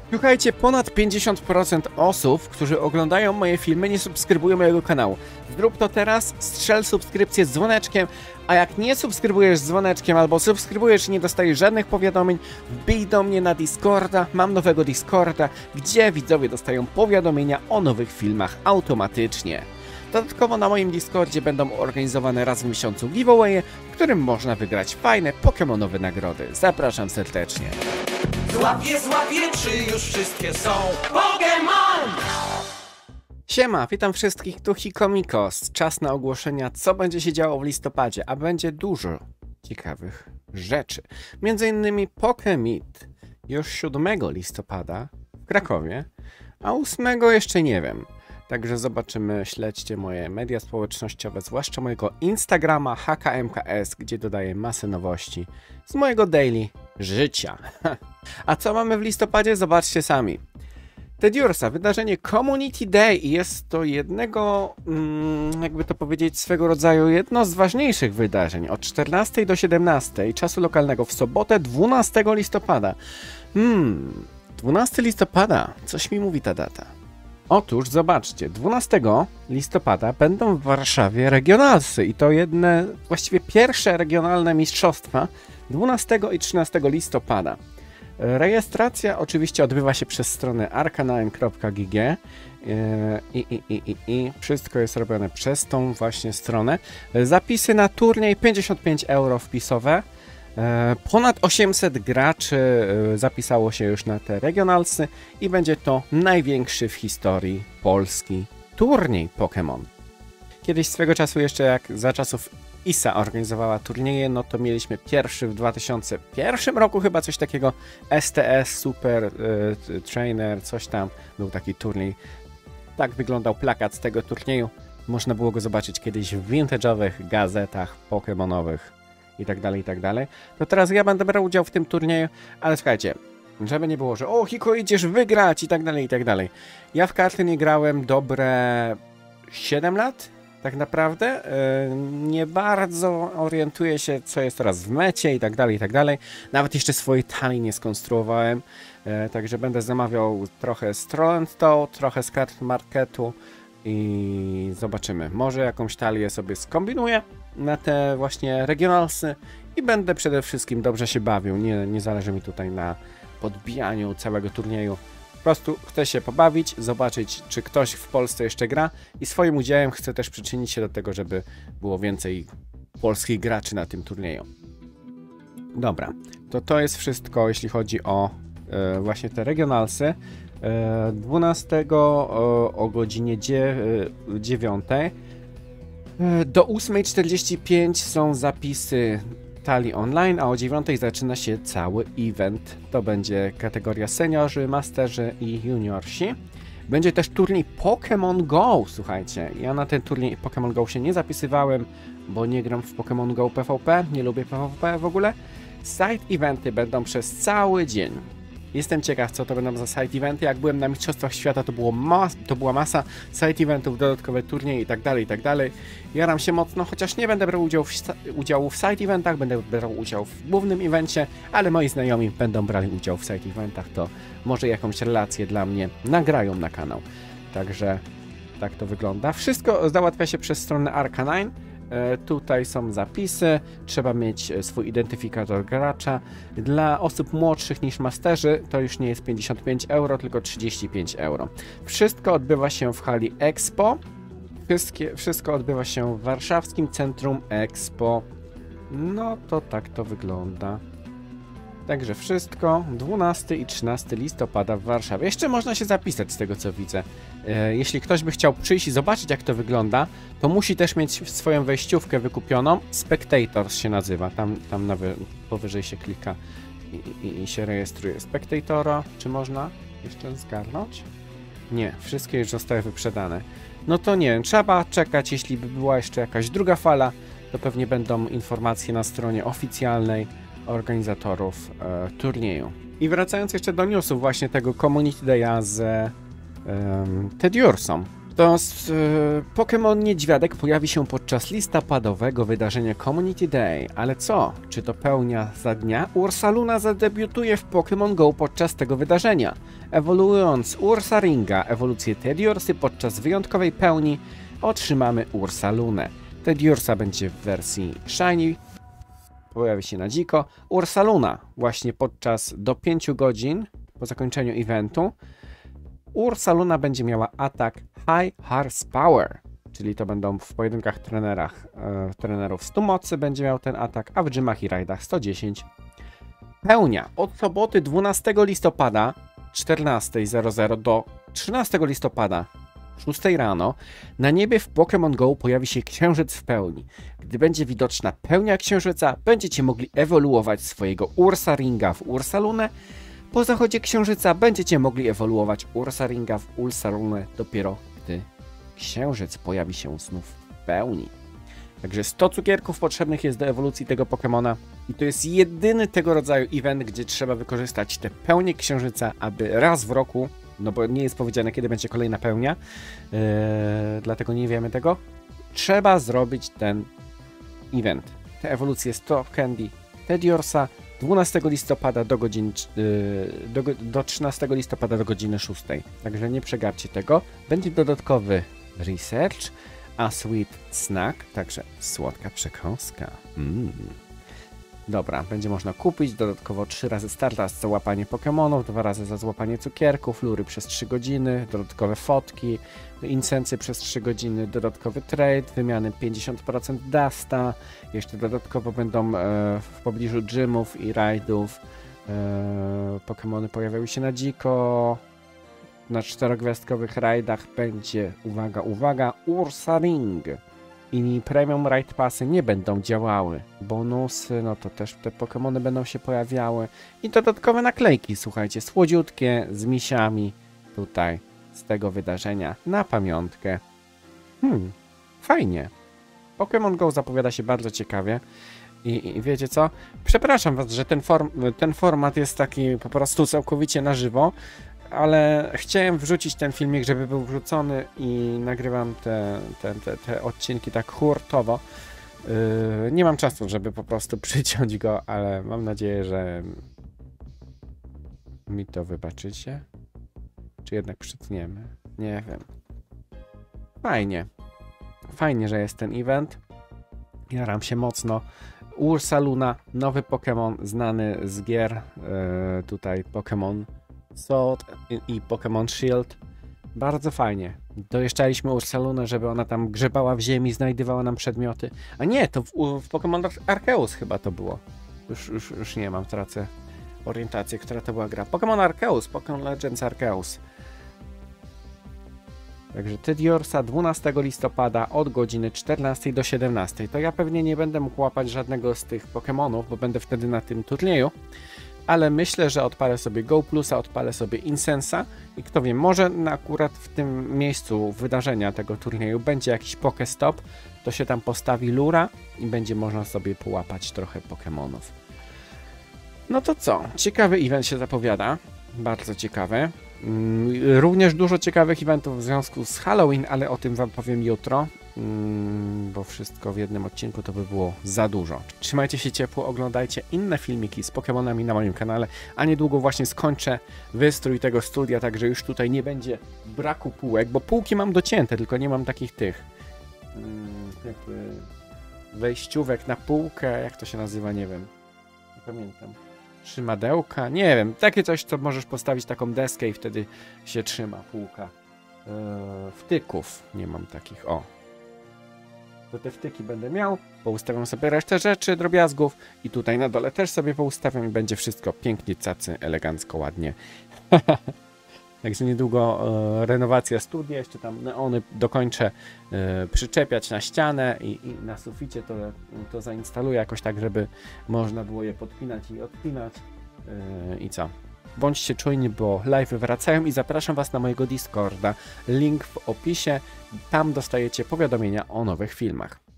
Słuchajcie, ponad 50% osób, którzy oglądają moje filmy, nie subskrybują mojego kanału. Zrób to teraz, strzel subskrypcję z dzwoneczkiem, a jak nie subskrybujesz z dzwoneczkiem albo subskrybujesz i nie dostajesz żadnych powiadomień, wbij do mnie na Discorda, mam nowego Discorda, gdzie widzowie dostają powiadomienia o nowych filmach automatycznie. Dodatkowo na moim Discordzie będą organizowane raz w miesiącu giveawaye, w którym można wygrać fajne pokemonowe nagrody. Zapraszam serdecznie. Złapię, czy już wszystkie są Pokémon! Siema, witam wszystkich, tu Hikomikos. Czas na ogłoszenia, co będzie się działo w listopadzie, a będzie dużo ciekawych rzeczy. Między innymi Pokémeet już 7 listopada w Krakowie, a 8 jeszcze nie wiem. Także zobaczymy, śledźcie moje media społecznościowe, zwłaszcza mojego Instagrama HKMKS, gdzie dodaję masę nowości z mojego daily życia. A co mamy w listopadzie? Zobaczcie sami. Tediursa, wydarzenie Community Day i jest to jednego, jakby to powiedzieć, swego rodzaju jedno z ważniejszych wydarzeń od 14 do 17 czasu lokalnego w sobotę 12 listopada. 12 listopada, coś mi mówi ta data. Otóż zobaczcie, 12 listopada będą w Warszawie regionalsy i to jedne, właściwie pierwsze regionalne mistrzostwa 12 i 13 listopada. Rejestracja oczywiście odbywa się przez stronę arcanine.gg i wszystko jest robione przez tą właśnie stronę. Zapisy na turniej 55 euro wpisowe. Ponad 800 graczy zapisało się już na te regionalsy i będzie to największy w historii Polski turniej Pokémon. Kiedyś swego czasu jeszcze jak za czasów ISA organizowała turnieje, no to mieliśmy pierwszy w 2001 roku chyba coś takiego, STS Super Trainer, coś tam, był taki turniej. Tak wyglądał plakat z tego turnieju. Można było go zobaczyć kiedyś w vintage'owych gazetach pokemonowych i tak dalej, i tak dalej. To teraz ja będę brał udział w tym turnieju, ale słuchajcie, żeby nie było, że o Hiko, idziesz wygrać i tak dalej, i tak dalej. Ja w karty nie grałem dobre 7 lat. Tak naprawdę nie bardzo orientuję się, co jest teraz w mecie i tak dalej, i tak dalej. Nawet jeszcze swojej talii nie skonstruowałem, także będę zamawiał trochę z Trollentau, trochę z kart marketu i zobaczymy. Może jakąś talię sobie skombinuję na te właśnie regionalsy i będę przede wszystkim dobrze się bawił. Nie zależy mi tutaj na podbijaniu całego turnieju. Po prostu chcę się pobawić, zobaczyć, czy ktoś w Polsce jeszcze gra i swoim udziałem chcę też przyczynić się do tego, żeby było więcej polskich graczy na tym turnieju. Dobra, to jest wszystko, jeśli chodzi o właśnie te regionalsy. 12 o godzinie 9 do 8:45 są zapisy talii online, a o 9 zaczyna się cały event. To będzie kategoria seniorzy, masterzy i juniorsi. Będzie też turniej Pokémon Go, słuchajcie. Ja na ten turniej Pokémon Go się nie zapisywałem, bo nie gram w Pokémon Go PvP, nie lubię PvP w ogóle. Side eventy będą przez cały dzień. Jestem ciekaw, co to będą za side eventy. Jak byłem na Mistrzostwach Świata, to była masa side eventów, dodatkowe turnieje i tak dalej, i tak dalej. Jaram się mocno, chociaż nie będę brał udziału w side eventach, będę brał udział w głównym evencie, ale moi znajomi będą brali udział w side eventach, to może jakąś relację dla mnie nagrają na kanał. Także tak to wygląda. Wszystko załatwia się przez stronę Arcanine. Tutaj są zapisy, trzeba mieć swój identyfikator gracza. Dla osób młodszych niż masterzy to już nie jest 55 euro, tylko 35 euro. Wszystko odbywa się w hali Expo. Wszystko odbywa się w warszawskim centrum Expo. No to tak to wygląda. Także wszystko 12 i 13 listopada w Warszawie. Jeszcze można się zapisać z tego, co widzę. Jeśli ktoś by chciał przyjść i zobaczyć, jak to wygląda, to musi też mieć swoją wejściówkę wykupioną. Spectators się nazywa. Tam powyżej się klika i się rejestruje. Spectatora, czy można jeszcze zgarnąć? Nie, wszystkie już zostały wyprzedane. No to nie wiem, trzeba czekać, jeśli by była jeszcze jakaś druga fala, to pewnie będą informacje na stronie oficjalnej organizatorów turnieju. I wracając jeszcze do newsów właśnie tego Community Day'a z Tediursą. To Pokémon Niedźwiadek pojawi się podczas listopadowego wydarzenia Community Day. Ale co? Czy to pełnia za dnia? Ursaluna zadebiutuje w Pokémon Go podczas tego wydarzenia. Ewoluując Ursaringa, ewolucję Tediorsy podczas wyjątkowej pełni otrzymamy Ursalunę. Tediorsa będzie w wersji Shiny, pojawi się na dziko. Ursaluna właśnie podczas do 5 godzin po zakończeniu eventu. Ursaluna będzie miała atak High Horsepower, czyli to będą w pojedynkach trenerów 100 mocy będzie miał ten atak, a w gymach i rajdach 110. Pełnia od soboty 12 listopada 14:00 do 13 listopada 6 rano na niebie w Pokémon Go pojawi się księżyc w pełni. Gdy będzie widoczna pełnia księżyca, będziecie mogli ewoluować swojego Ursaringa w Ursalunę. Po zachodzie księżyca będziecie mogli ewoluować Ursaringa w Ursalunę dopiero gdy księżyc pojawi się znów w pełni. Także 100 cukierków potrzebnych jest do ewolucji tego Pokemona i to jest jedyny tego rodzaju event, gdzie trzeba wykorzystać te pełnie księżyca, aby raz w roku, no bo nie jest powiedziane kiedy będzie kolejna pełnia, dlatego nie wiemy tego, trzeba zrobić ten event. Te ewolucje 100 Candy Tediorsa 12 listopada do 13 listopada do godziny 6. Także nie przegapcie tego. Będzie dodatkowy research, a sweet snack, także słodka przekąska. Dobra, będzie można kupić dodatkowo 3 razy Stardust za łapanie Pokemonów, 2 razy za złapanie cukierków, lury przez 3 godziny, dodatkowe fotki, incensy przez 3 godziny, dodatkowy trade, wymiany 50% Dusta, jeszcze dodatkowo będą w pobliżu gymów i rajdów Pokemony pojawiały się na dziko. Na 4-gwiazdkowych rajdach będzie, uwaga, uwaga, Ursaring. I Premium Raid Passy nie będą działały. Bonusy, no to też te Pokemony będą się pojawiały. I dodatkowe naklejki, słuchajcie, słodziutkie, z misiami tutaj, z tego wydarzenia, na pamiątkę. Fajnie. Pokémon Go zapowiada się bardzo ciekawie. I wiecie co? Przepraszam was, że ten format jest taki po prostu całkowicie na żywo. Ale chciałem wrzucić ten filmik, żeby był wrzucony i nagrywam te odcinki tak hurtowo. Nie mam czasu, żeby po prostu przyciąć go, ale mam nadzieję, że mi to wybaczycie. Czy jednak przytniemy? Nie wiem. Fajnie. Fajnie, że jest ten event. Jaram się mocno. Ursaluna, nowy Pokémon znany z gier. Tutaj Pokémon Sword i Pokémon Shield. Bardzo fajnie. Dojeżdżaliśmy Ursalunę, żeby ona tam grzebała w ziemi, znajdowała nam przedmioty. A nie, to w Pokémon Arceus chyba to było. Już nie mam, tracę orientację, która to była gra. Pokémon Arceus, Pokémon Legends Arceus. Także Tediorsa 12 listopada od godziny 14 do 17. To ja pewnie nie będę mógł łapać żadnego z tych Pokémonów, bo będę wtedy na tym turnieju. Ale myślę, że odpalę sobie Go Plusa, odpalę sobie Incensa i kto wie, może akurat w tym miejscu wydarzenia tego turnieju będzie jakiś Pokestop, to się tam postawi lura i będzie można sobie połapać trochę Pokemonów. No to co? Ciekawy event się zapowiada, bardzo ciekawy. Również dużo ciekawych eventów w związku z Halloween, ale o tym wam powiem jutro, bo wszystko w jednym odcinku to by było za dużo. Trzymajcie się ciepło, oglądajcie inne filmiki z Pokemonami na moim kanale, a niedługo właśnie skończę wystrój tego studia, także już tutaj nie będzie braku półek, bo półki mam docięte, tylko nie mam takich tych jakby wejściówek na półkę, jak to się nazywa, nie wiem, nie pamiętam. Trzymadełka, nie wiem, takie coś, co możesz postawić taką deskę i wtedy się trzyma półka. Wtyków nie mam takich, o. To te wtyki będę miał, poustawiam sobie resztę rzeczy, drobiazgów i tutaj na dole też sobie poustawiam i będzie wszystko pięknie, cacy, elegancko, ładnie. Także niedługo renowacja studia, jeszcze tam neony dokończę przyczepiać na ścianę i na suficie to zainstaluję jakoś tak, żeby można było je podpinać i odpinać. I co? Bądźcie czujni, bo live'y wracają i zapraszam was na mojego Discorda. Link w opisie. Tam dostajecie powiadomienia o nowych filmach.